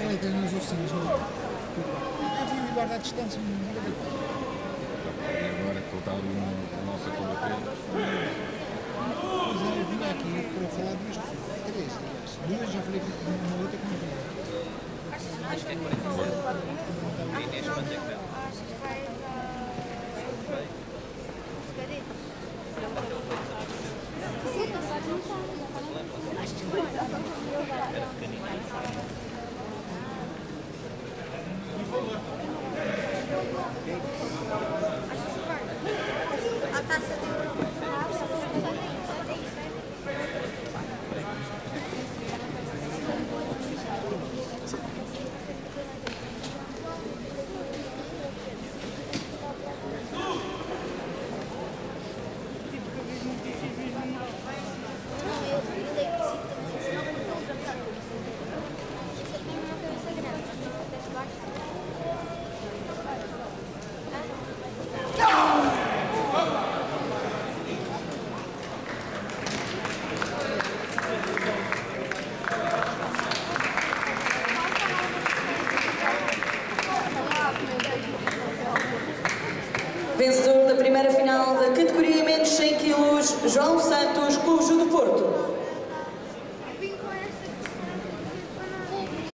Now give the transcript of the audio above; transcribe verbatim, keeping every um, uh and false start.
bicicletas nas oficinas, não é? Havia de guardar a distância, não é? E agora que ele está ali na nossa combater. Pois é, eu vim aqui para falar de duas pessoas. Três, aliás. Duas já falei com uma outra que não tem. Acho que é quarenta e sete. E Inês, quanto é que deu? Era pequenino. A taça de Vencedor da primeira final da categoria menos cem quilos, João Santos, Clube Judo Porto.